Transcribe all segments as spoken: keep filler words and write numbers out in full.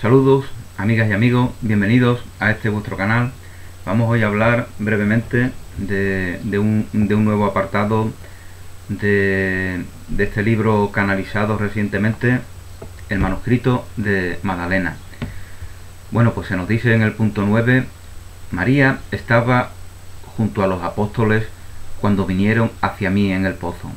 Saludos, amigas y amigos, bienvenidos a este vuestro canal. Vamos hoy a hablar brevemente de, de, un, de un nuevo apartado de, de este libro canalizado recientemente, el manuscrito de Magdalena. Bueno, pues se nos dice en el punto nueve, María estaba junto a los apóstoles cuando vinieron hacia mí en el pozo.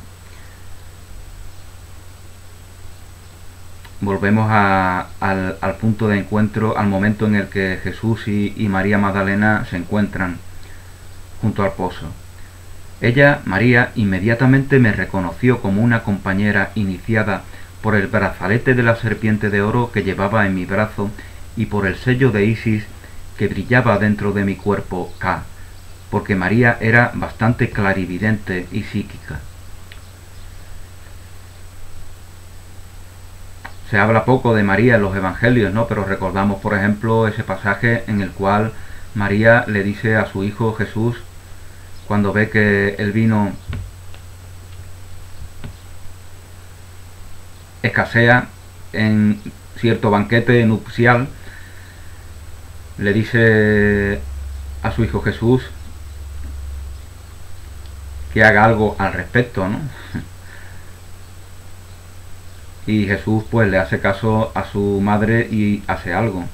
Volvemos a, al, al punto de encuentro, al momento en el que Jesús y, y María Magdalena se encuentran junto al pozo. Ella, María, inmediatamente me reconoció como una compañera iniciada por el brazalete de la serpiente de oro que llevaba en mi brazo y por el sello de Isis que brillaba dentro de mi cuerpo K, porque María era bastante clarividente y psíquica. Se habla poco de María en los evangelios, ¿no? Pero recordamos, por ejemplo, ese pasaje en el cual María le dice a su hijo Jesús, cuando ve que el vino escasea en cierto banquete nupcial, le dice a su hijo Jesús que haga algo al respecto, ¿no? Y Jesús pues le hace caso a su madre y hace algo.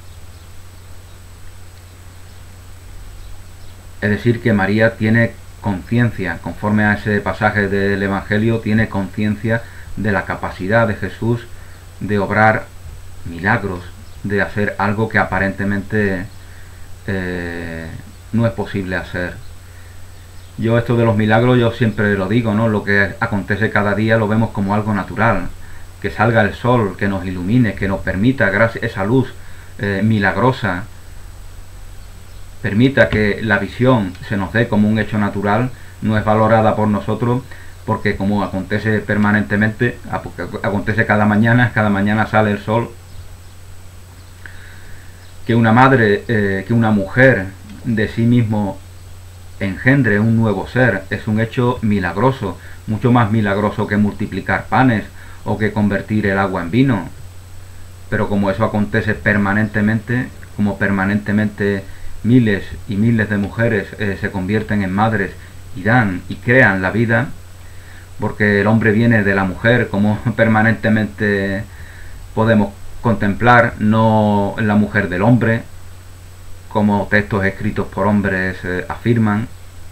Es decir, que María tiene conciencia, conforme a ese pasaje del Evangelio, tiene conciencia de la capacidad de Jesús de obrar milagros, de hacer algo que aparentemente eh, no es posible hacer. Yo esto de los milagros, yo siempre lo digo, ¿no? Lo que acontece cada día lo vemos como algo natural. Que salga el sol, que nos ilumine, que nos permita, gracias a esa luz eh, milagrosa, permita que la visión se nos dé como un hecho natural, no es valorada por nosotros, porque como acontece permanentemente, acontece cada mañana, cada mañana sale el sol, que una madre, eh, que una mujer de sí mismo engendre un nuevo ser, es un hecho milagroso, mucho más milagroso que multiplicar panes, o que convertir el agua en vino. Pero como eso acontece permanentemente, como permanentemente miles y miles de mujeres eh, se convierten en madres y dan y crean la vida, porque el hombre viene de la mujer, como permanentemente podemos contemplar, no la mujer del hombre, como textos escritos por hombres eh, afirman,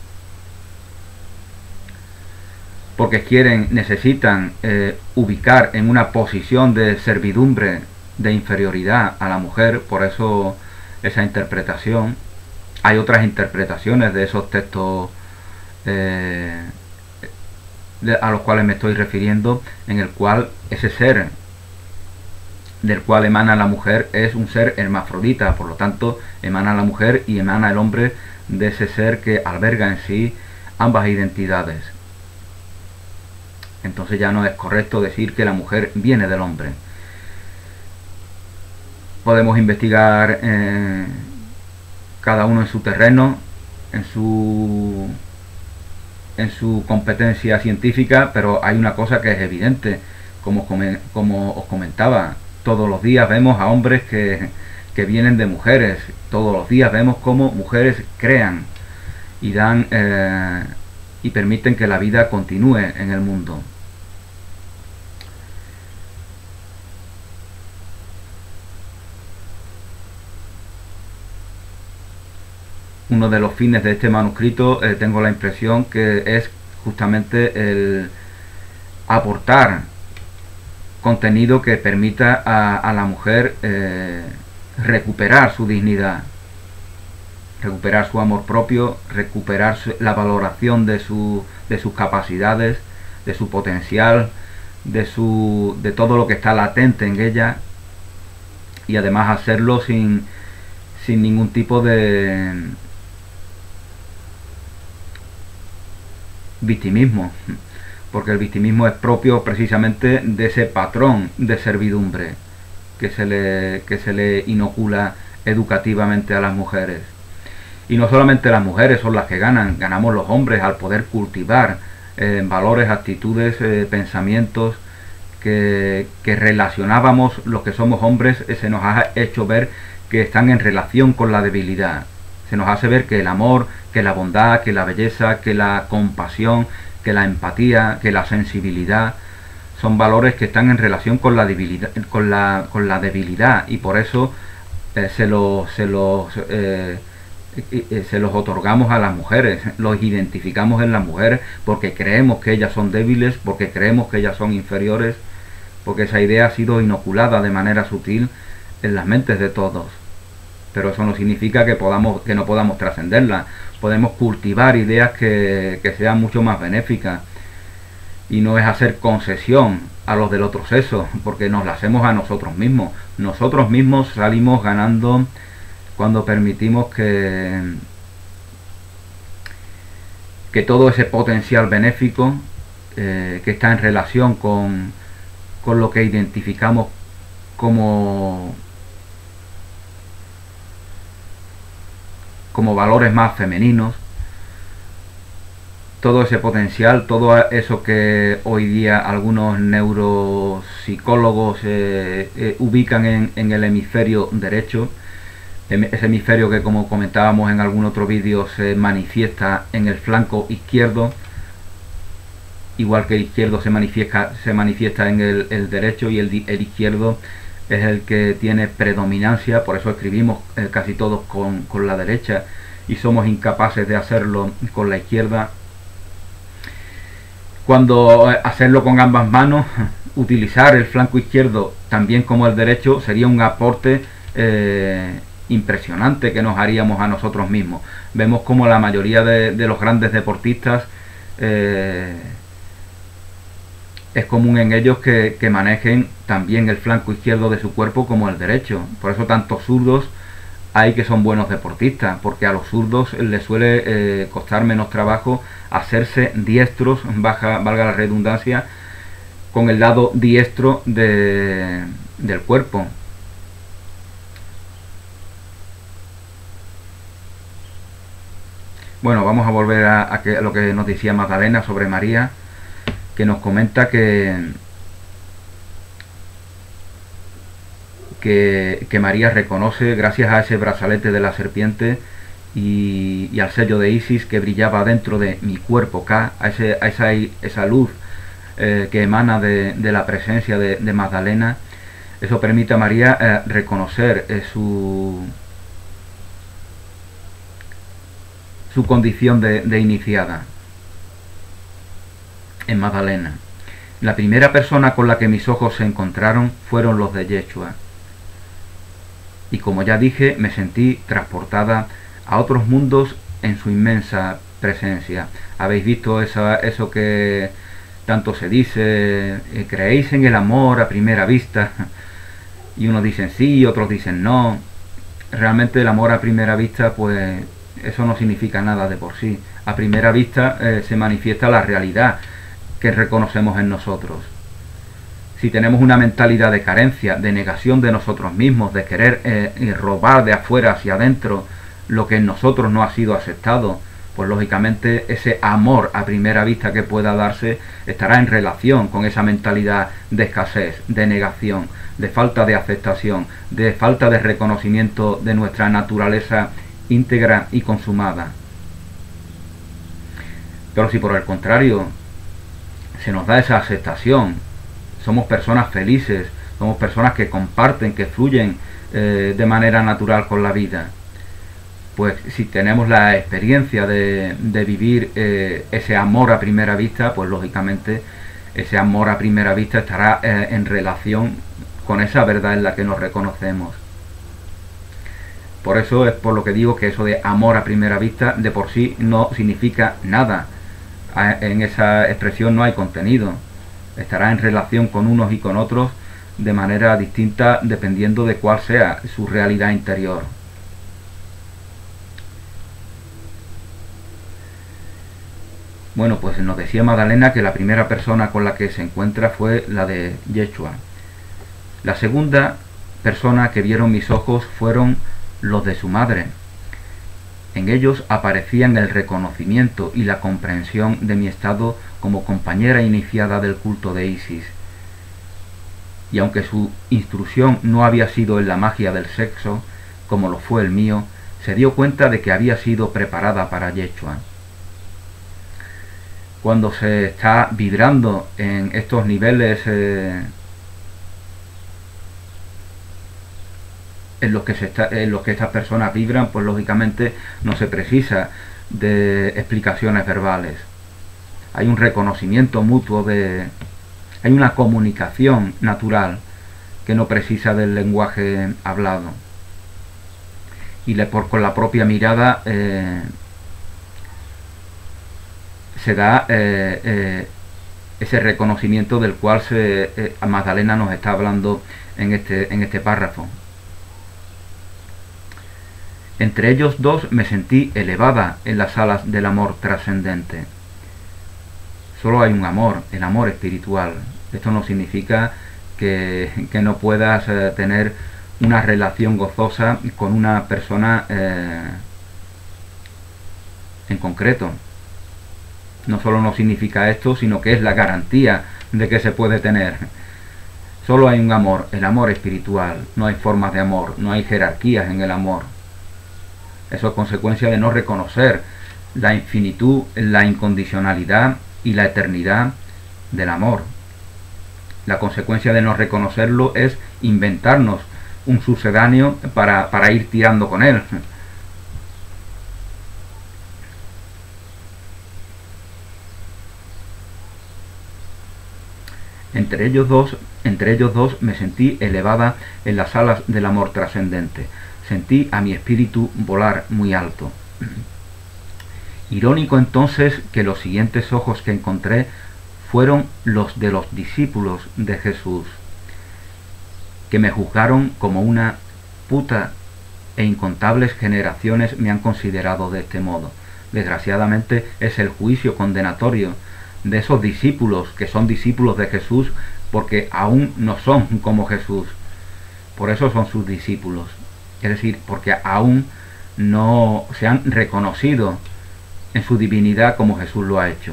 porque quieren, necesitan eh, ubicar en una posición de servidumbre, de inferioridad a la mujer, por eso esa interpretación. Hay otras interpretaciones de esos textos eh, de, a los cuales me estoy refiriendo, en el cual ese ser del cual emana la mujer es un ser hermafrodita, por lo tanto emana la mujer y emana el hombre de ese ser que alberga en sí ambas identidades. Entonces ya no es correcto decir que la mujer viene del hombre. Podemos investigar eh, cada uno en su terreno, en su, en su competencia científica, pero hay una cosa que es evidente, como, como os comentaba, todos los días vemos a hombres que, que vienen de mujeres, todos los días vemos cómo mujeres crean y dan eh, y permiten que la vida continúe en el mundo. Uno de los fines de este manuscrito eh, tengo la impresión que es justamente el aportar contenido que permita a, a la mujer eh, recuperar su dignidad, recuperar su amor propio, recuperar su, la valoración de, su, de sus capacidades, de su potencial, de, su, de todo lo que está latente en ella, y además hacerlo sin, sin ningún tipo de victimismo, porque el victimismo es propio precisamente de ese patrón de servidumbre que se le, que se le inocula educativamente a las mujeres. Y no solamente las mujeres son las que ganan, ganamos los hombres al poder cultivar eh, valores, actitudes, eh, pensamientos que, que relacionábamos los que somos hombres, eh, se nos ha hecho ver que están en relación con la debilidad. Se nos hace ver que el amor, que la bondad, que la belleza, que la compasión, que la empatía, que la sensibilidad son valores que están en relación con la debilidad, con la, con la debilidad y por eso eh, se los se los eh, eh, se los otorgamos a las mujeres, los identificamos en las mujeres porque creemos que ellas son débiles, porque creemos que ellas son inferiores, porque esa idea ha sido inoculada de manera sutil en las mentes de todos. Pero eso no significa que podamos que no podamos trascenderla. Podemos cultivar ideas que, que sean mucho más benéficas, y no es hacer concesión a los del otro sexo, porque nos la hacemos a nosotros mismos. Nosotros mismos salimos ganando cuando permitimos que que todo ese potencial benéfico eh, que está en relación con, con lo que identificamos como como valores más femeninos, todo ese potencial, todo eso que hoy día algunos neuropsicólogos eh, eh, ubican en, en el hemisferio derecho, ese hemisferio que, como comentábamos en algún otro vídeo, se manifiesta en el flanco izquierdo, igual que el izquierdo se manifiesta, se manifiesta en el, el derecho, y el, el izquierdo es el que tiene predominancia. Por eso escribimos eh, casi todos con, con la derecha y somos incapaces de hacerlo con la izquierda. Cuando hacerlo con ambas manos, utilizar el flanco izquierdo también como el derecho, sería un aporte eh, impresionante que nos haríamos a nosotros mismos. Vemos como la mayoría de, de los grandes deportistas eh, es común en ellos que, que manejen también el flanco izquierdo de su cuerpo como el derecho. Por eso tantos zurdos hay que son buenos deportistas, porque a los zurdos les suele eh, costar menos trabajo hacerse diestros, baja, valga la redundancia, con el lado diestro de, del cuerpo. Bueno, vamos a volver a, a, que, a lo que nos decía Magdalena sobre María, que nos comenta que Que, que María reconoce, gracias a ese brazalete de la serpiente y, y al sello de Isis que brillaba dentro de mi cuerpo K, a, ese, a esa, esa luz eh, que emana de, de la presencia de, de Magdalena. Eso permite a María eh, reconocer eh, su, su condición de, de iniciada en Magdalena. La primera persona con la que mis ojos se encontraron fueron los de Yeshua. Y como ya dije, me sentí transportada a otros mundos en su inmensa presencia. Habéis visto esa, eso que tanto se dice, eh, ¿creéis en el amor a primera vista? Y unos dicen sí, otros dicen no. Realmente el amor a primera vista, pues eso no significa nada de por sí. A primera vista eh, se manifiesta la realidad que reconocemos en nosotros. Si tenemos una mentalidad de carencia, de negación de nosotros mismos, de querer eh, robar de afuera hacia adentro lo que en nosotros no ha sido aceptado, pues lógicamente ese amor a primera vista que pueda darse estará en relación con esa mentalidad de escasez, de negación, de falta de aceptación, de falta de reconocimiento de nuestra naturaleza íntegra y consumada. Pero si por el contrario se nos da esa aceptación, somos personas felices, somos personas que comparten, que fluyen eh, de manera natural con la vida, pues si tenemos la experiencia de, de vivir eh, ese amor a primera vista, pues lógicamente ese amor a primera vista estará eh, en relación con esa verdad en la que nos reconocemos. Por eso es por lo que digo que eso de amor a primera vista de por sí no significa nada. En esa expresión no hay contenido. Estará en relación con unos y con otros de manera distinta dependiendo de cuál sea su realidad interior. Bueno, pues nos decía Magdalena que la primera persona con la que se encuentra fue la de Yeshua. La segunda persona que vieron mis ojos fueron los de su madre. En ellos aparecían el reconocimiento y la comprensión de mi estado como compañera iniciada del culto de Isis. y aunque su instrucción no había sido en la magia del sexo, como lo fue el mío, se dio cuenta de que había sido preparada para Yechua. Cuando se está vibrando en estos niveles eh, en los que se está, en los que estas personas vibran, pues lógicamente no se precisa de explicaciones verbales. Hay un reconocimiento mutuo, de hay una comunicación natural que no precisa del lenguaje hablado, y le, por, con la propia mirada eh, se da eh, eh, ese reconocimiento del cual se, eh, Magdalena nos está hablando en este, en este párrafo. Entre ellos dos me sentí elevada en las alas del amor trascendente. Solo hay un amor, el amor espiritual. Esto no significa que, que no puedas eh, tener una relación gozosa con una persona eh, en concreto. No solo no significa esto, sino que es la garantía de que se puede tener. Solo hay un amor, el amor espiritual. No hay formas de amor, no hay jerarquías en el amor. Eso es consecuencia de no reconocer la infinitud, la incondicionalidad y la eternidad del amor. La consecuencia de no reconocerlo es inventarnos un sucedáneo para, para ir tirando con él. Entre ellos dos, entre ellos dos me sentí elevada en las alas del amor trascendente. Sentí a mi espíritu volar muy alto. Irónico entonces que los siguientes ojos que encontré fueron los de los discípulos de Jesús, que me juzgaron como una puta, e incontables generaciones me han considerado de este modo. Desgraciadamente es el juicio condenatorio de esos discípulos que son discípulos de Jesús porque aún no son como Jesús. Por eso son sus discípulos. Es decir, porque aún no se han reconocido en su divinidad como Jesús lo ha hecho.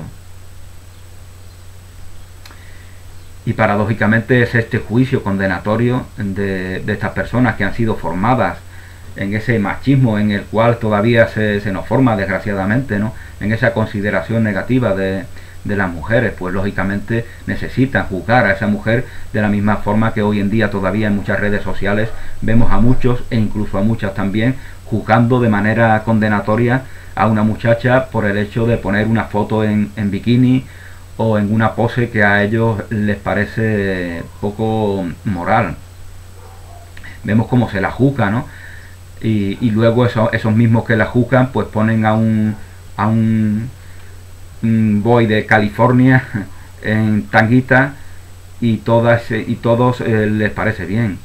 Y paradójicamente es este juicio condenatorio de, de estas personas que han sido formadas en ese machismo en el cual todavía se, se nos forma, desgraciadamente, ¿no? En esa consideración negativa de, de las mujeres, pues lógicamente necesitan juzgar a esa mujer de la misma forma que hoy en día todavía en muchas redes sociales vemos a muchos, e incluso a muchas también, juzgando de manera condenatoria a una muchacha por el hecho de poner una foto en, en bikini o en una pose que a ellos les parece poco moral. Vemos cómo se la juzga, ¿no? Y, y luego eso, esos mismos que la juzgan pues ponen a un a un, un boy de California en tanguita y todas y todos eh, les parece bien.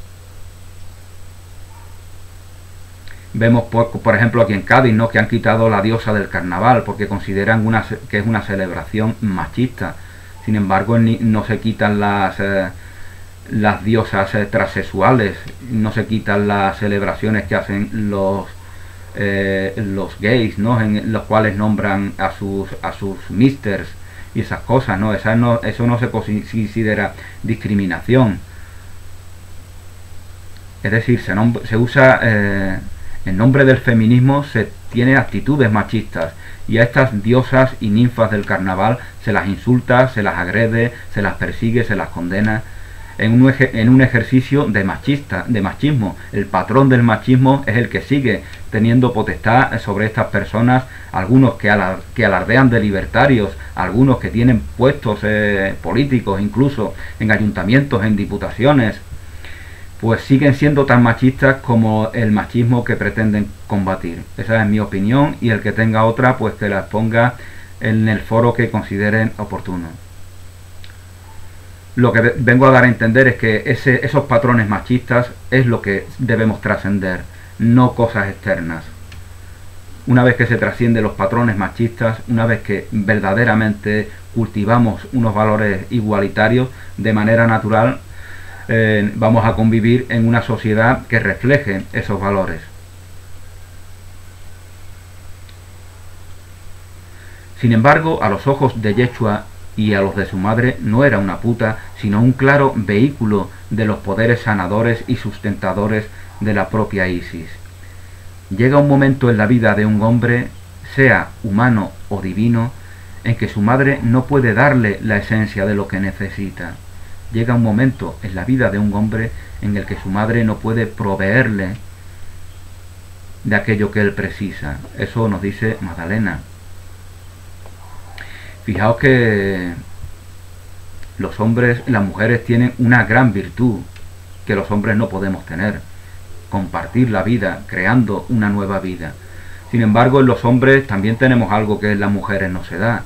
Vemos por, por ejemplo aquí en Cádiz, ¿no?, que han quitado la diosa del carnaval porque consideran una, que es una celebración machista. Sin embargo, ni, no se quitan las eh, las diosas eh, transexuales, no se quitan las celebraciones que hacen los eh, los gays, ¿no?, en los cuales nombran a sus a sus misters y esas cosas, ¿no? Esa no eso no se considera discriminación. Es decir, se, se usa eh, en nombre del feminismo, se tiene actitudes machistas, y a estas diosas y ninfas del carnaval se las insulta, se las agrede, se las persigue, se las condena en un, en un ejercicio de machista, de machismo. El patrón del machismo es el que sigue teniendo potestad sobre estas personas, algunos que, alar, que alardean de libertarios, algunos que tienen puestos eh, políticos, incluso en ayuntamientos, en diputaciones, pues siguen siendo tan machistas como el machismo que pretenden combatir. Esa es mi opinión, y el que tenga otra, pues que la ponga en el foro que consideren oportuno. Lo que vengo a dar a entender es que ese, esos patrones machistas es lo que debemos trascender, no cosas externas. Una vez que se trascienden los patrones machistas, una vez que verdaderamente cultivamos unos valores igualitarios de manera natural, Eh, vamos a convivir en una sociedad que refleje esos valores. Sin embargo, a los ojos de Yeshua y a los de su madre no era una puta, sino un claro vehículo de los poderes sanadores y sustentadores de la propia Isis. Llega un momento en la vida de un hombre, sea humano o divino, en que su madre no puede darle la esencia de lo que necesita. Llega un momento en la vida de un hombre en el que su madre no puede proveerle de aquello que él precisa. Eso nos dice Magdalena. Fijaos que los hombres, las mujeres tienen una gran virtud que los hombres no podemos tener: compartir la vida, creando una nueva vida. Sin embargo, en los hombres también tenemos algo que en las mujeres no se da.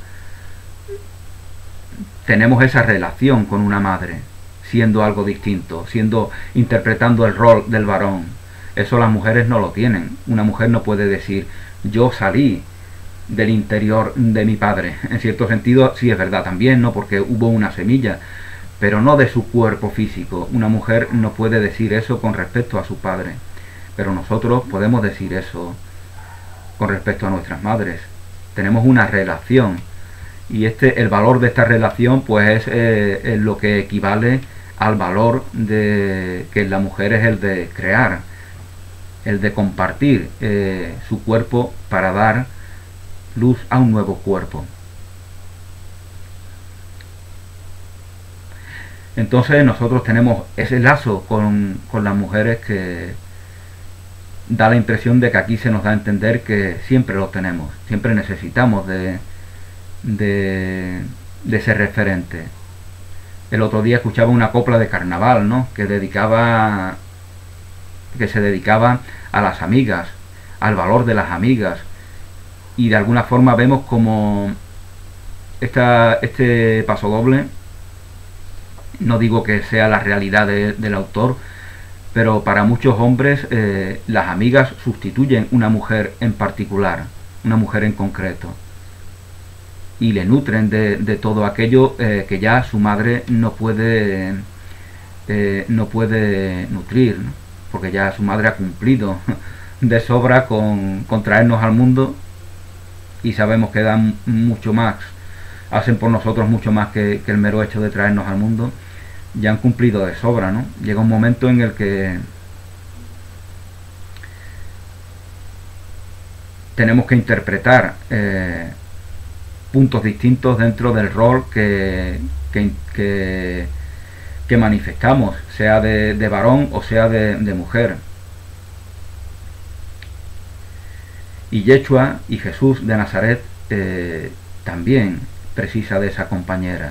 Tenemos esa relación con una madre, siendo algo distinto, siendo interpretando el rol del varón. Eso las mujeres no lo tienen. Una mujer no puede decir: yo salí del interior de mi padre. En cierto sentido sí es verdad también, ¿no? Porque hubo una semilla, pero no de su cuerpo físico. Una mujer no puede decir eso con respecto a su padre, pero nosotros podemos decir eso con respecto a nuestras madres. Tenemos una relación, y este, el valor de esta relación pues es, eh, es lo que equivale al valor de que la mujer es el de crear, el de compartir eh, su cuerpo para dar luz a un nuevo cuerpo. Entonces nosotros tenemos ese lazo con, con las mujeres que da la impresión de que aquí se nos da a entender que siempre lo tenemos, siempre necesitamos de, de, de ese referente. El otro día escuchaba una copla de carnaval, ¿no? que dedicaba que se dedicaba a las amigas, al valor de las amigas, y de alguna forma vemos como esta, este paso doble, no digo que sea la realidad de, del autor, pero para muchos hombres eh, las amigas sustituyen una mujer en particular, una mujer en concreto, y le nutren de, de todo aquello eh, que ya su madre no puede eh, no puede nutrir, ¿no? Porque ya su madre ha cumplido de sobra con, con traernos al mundo, y sabemos que dan mucho más, hacen por nosotros mucho más que, que el mero hecho de traernos al mundo. Ya han cumplido de sobra, ¿no? Llega un momento en el que tenemos que interpretar eh, puntos distintos dentro del rol que, que, que, que manifestamos, sea de, de varón o sea de, de mujer. Y Yeshua y Jesús de Nazaret eh, también precisa de esa compañera.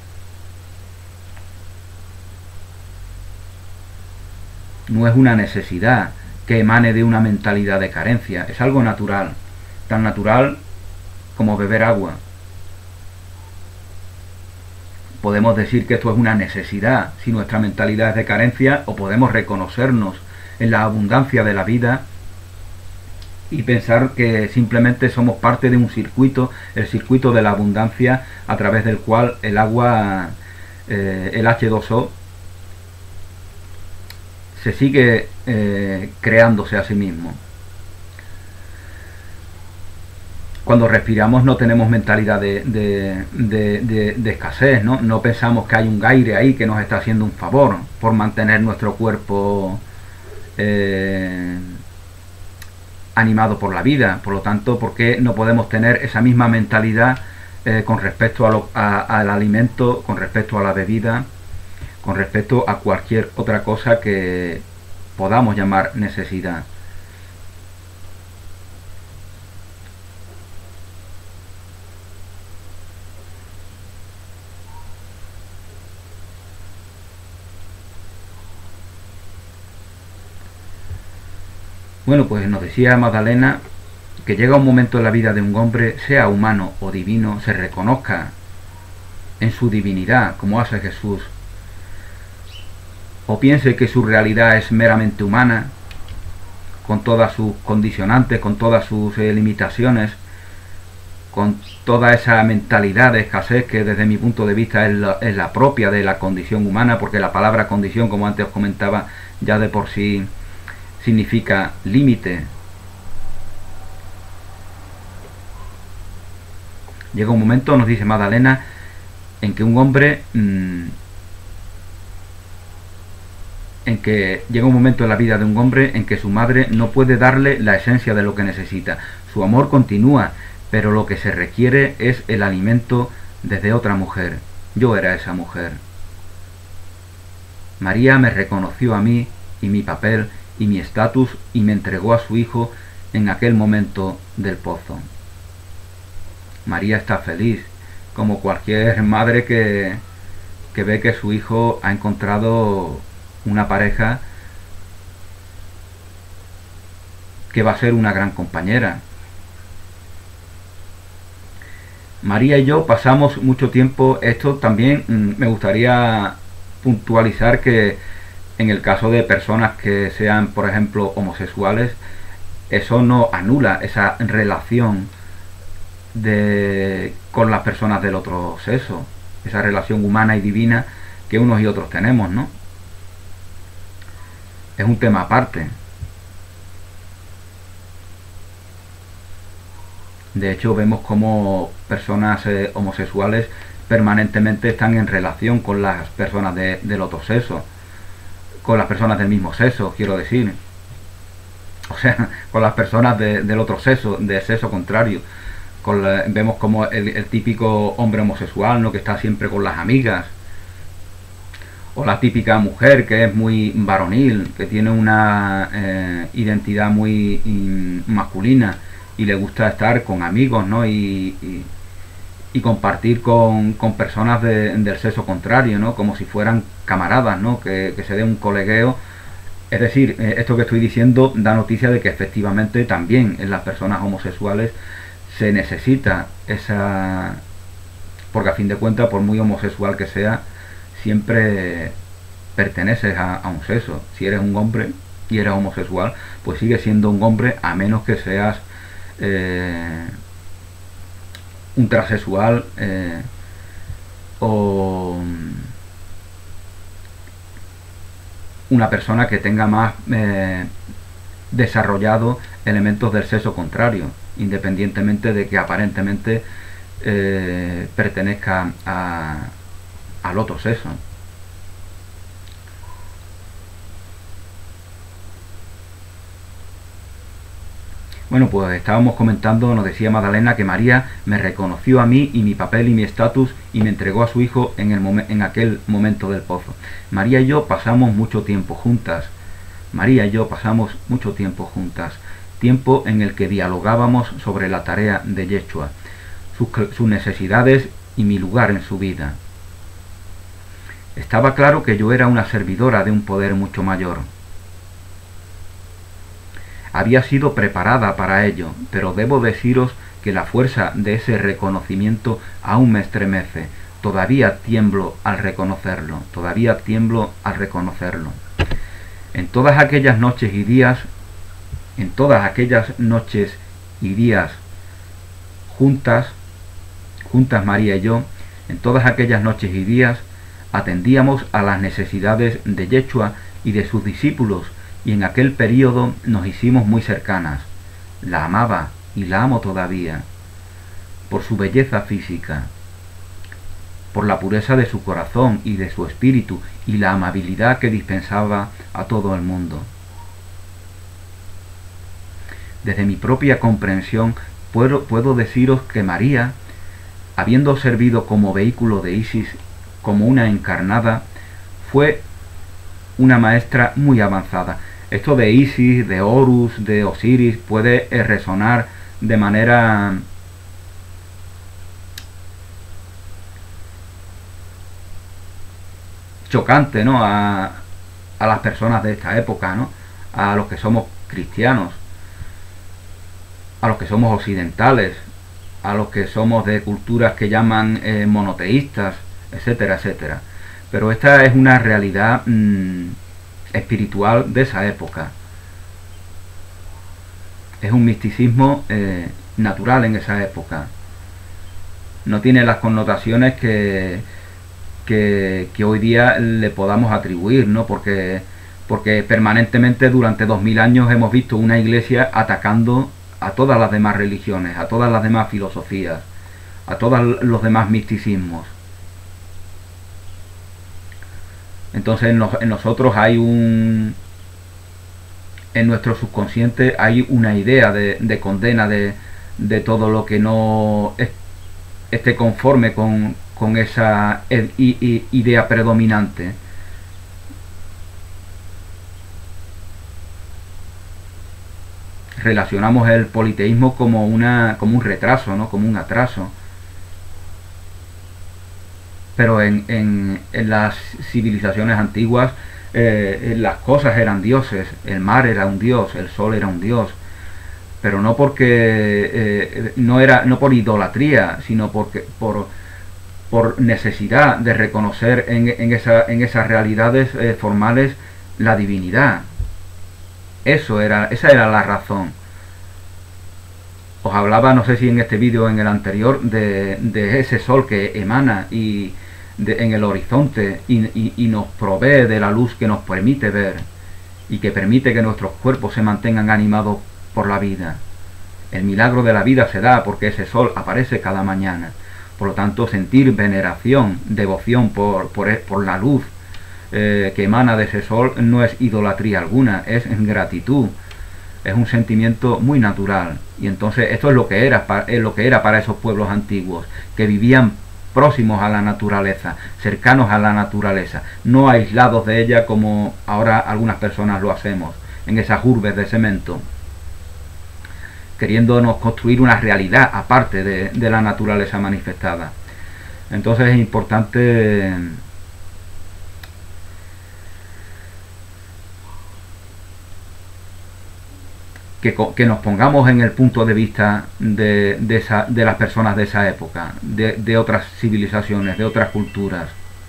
No es una necesidad que emane de una mentalidad de carencia, es algo natural, tan natural como beber agua. Podemos decir que esto es una necesidad si nuestra mentalidad es de carencia, o podemos reconocernos en la abundancia de la vida y pensar que simplemente somos parte de un circuito, el circuito de la abundancia, a través del cual el agua, eh, el hache dos o, se sigue eh, creándose a sí mismo. Cuando respiramos no tenemos mentalidad de, de, de, de, de escasez, ¿no? No pensamos que hay un aire ahí que nos está haciendo un favor por mantener nuestro cuerpo eh, animado por la vida. Por lo tanto, ¿por qué no podemos tener esa misma mentalidad eh, con respecto a lo, a, al alimento, con respecto a la bebida, con respecto a cualquier otra cosa que podamos llamar necesidad? Bueno, pues nos decía Magdalena que llega un momento en la vida de un hombre, sea humano o divino, se reconozca en su divinidad, como hace Jesús, o piense que su realidad es meramente humana, con todas sus condicionantes, con todas sus eh, limitaciones, con toda esa mentalidad de escasez que desde mi punto de vista es la, es la propia de la condición humana, porque la palabra condición, como antes os comentaba, ya de por sí significa límite. Llega un momento, nos dice Magdalena, en que un hombre mmm, en que llega un momento en la vida de un hombre en que su madre no puede darle la esencia de lo que necesita. Su amor continúa, pero lo que se requiere es el alimento desde otra mujer. Yo era esa mujer. María me reconoció a mí y mi papel y mi estatus y me entregó a su hijo en aquel momento del pozo. María está feliz, como cualquier madre que, que ve que su hijo ha encontrado una pareja que va a ser una gran compañera. María y yo pasamos mucho tiempo. Esto también mmm, me gustaría puntualizar que en el caso de personas que sean, por ejemplo, homosexuales, eso no anula esa relación de, con las personas del otro sexo, esa relación humana y divina que unos y otros tenemos, ¿no? Es un tema aparte. De hecho, vemos como personas eh, homosexuales permanentemente están en relación con las personas de, del otro sexo, con las personas del mismo sexo, quiero decir. O sea, con las personas de, del otro sexo, del sexo contrario. Con la, vemos como el, el típico hombre homosexual, ¿no?, que está siempre con las amigas. O la típica mujer que es muy varonil, que tiene una eh, identidad muy in, masculina y le gusta estar con amigos, ¿no?, y, y, y compartir con, con personas de, del sexo contrario, ¿no?, como si fueran camaradas, ¿no?, que, que se dé un colegueo. Es decir, eh, esto que estoy diciendo da noticia de que efectivamente también en las personas homosexuales se necesita esa... porque a fin de cuentas, por muy homosexual que sea, siempre perteneces a, a un sexo. Si eres un hombre y eres homosexual, pues sigues siendo un hombre, a menos que seas eh, un transexual eh, o una persona que tenga más eh, desarrollado elementos del sexo contrario, independientemente de que aparentemente eh, pertenezca a al otro sexo. Bueno, pues estábamos comentando, nos decía Magdalena, que María me reconoció a mí y mi papel y mi estatus y me entregó a su hijo en, el en aquel momento del pozo. María y yo pasamos mucho tiempo juntas. María y yo pasamos mucho tiempo juntas. Tiempo en el que dialogábamos sobre la tarea de Yeshua, sus, sus necesidades y mi lugar en su vida. Estaba claro que yo era una servidora de un poder mucho mayor. Había sido preparada para ello, pero debo deciros que la fuerza de ese reconocimiento aún me estremece. Todavía tiemblo al reconocerlo, todavía tiemblo al reconocerlo. En todas aquellas noches y días, en todas aquellas noches y días juntas, juntas María y yo, en todas aquellas noches y días, atendíamos a las necesidades de Yeshua y de sus discípulos, y en aquel período nos hicimos muy cercanas. La amaba y la amo todavía, por su belleza física, por la pureza de su corazón y de su espíritu y la amabilidad que dispensaba a todo el mundo. Desde mi propia comprensión puedo, puedo deciros que María, habiendo servido como vehículo de Isis, como una encarnada, fue una maestra muy avanzada. Esto de Isis, de Horus, de Osiris puede resonar de manera chocante, ¿no?, a, a las personas de esta época, ¿no?, a los que somos cristianos, a los que somos occidentales, a los que somos de culturas que llaman eh, monoteístas, etcétera, etcétera. Pero esta es una realidad mmm, espiritual de esa época. Es un misticismo eh, natural en esa época. No tiene las connotaciones que, que, que hoy día le podamos atribuir, ¿no? Porque, porque permanentemente durante dos mil años hemos visto una iglesia atacando a todas las demás religiones, a todas las demás filosofías, a todos los demás misticismos. Entonces en, nos, en nosotros hay un... en nuestro subconsciente hay una idea de, de condena de, de todo lo que no es, esté conforme con, con esa idea predominante. Relacionamos el politeísmo como, una, como un retraso, ¿no? Como un atraso. Pero en, en, en las civilizaciones antiguas eh, las cosas eran dioses, el mar era un dios, el sol era un dios, pero no porque eh, no era no por idolatría, sino porque por, por necesidad de reconocer en, en, esa, en esas realidades eh, formales la divinidad. Eso era, esa era la razón. Os hablaba, no sé si en este vídeo o en el anterior, de, de ese sol que emana y de, en el horizonte y, y, y nos provee de la luz que nos permite ver y que permite que nuestros cuerpos se mantengan animados por la vida. El milagro de la vida se da porque ese sol aparece cada mañana. Por lo tanto, sentir veneración, devoción por, por, por la luz eh, que emana de ese sol no es idolatría alguna, es gratitud. Es un sentimiento muy natural. Y entonces esto es lo que era, es lo que era para esos pueblos antiguos, que vivían próximos a la naturaleza, cercanos a la naturaleza, no aislados de ella como ahora algunas personas lo hacemos, en esas urbes de cemento, queriéndonos construir una realidad aparte de, de la naturaleza manifestada. Entonces es importante Que, que nos pongamos en el punto de vista de, de, esa, de las personas de esa época, de, de otras civilizaciones, de otras culturas.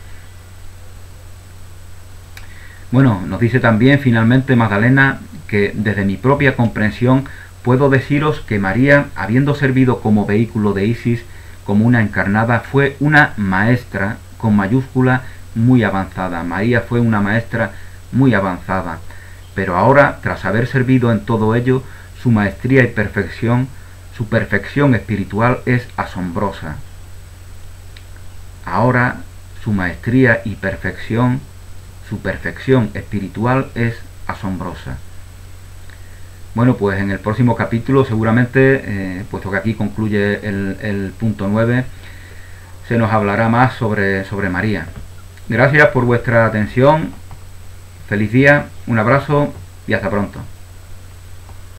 Bueno, nos dice también finalmente Magdalena que desde mi propia comprensión puedo deciros que María, habiendo servido como vehículo de Isis, como una encarnada, fue una maestra con mayúscula muy avanzada. María fue una maestra muy avanzada. Pero ahora, tras haber servido en todo ello, su maestría y perfección, su perfección espiritual es asombrosa. Ahora, su maestría y perfección, su perfección espiritual es asombrosa. Bueno, pues en el próximo capítulo, seguramente, eh, puesto que aquí concluye el, el punto nueve, se nos hablará más sobre, sobre María. Gracias por vuestra atención. Feliz día, un abrazo y hasta pronto.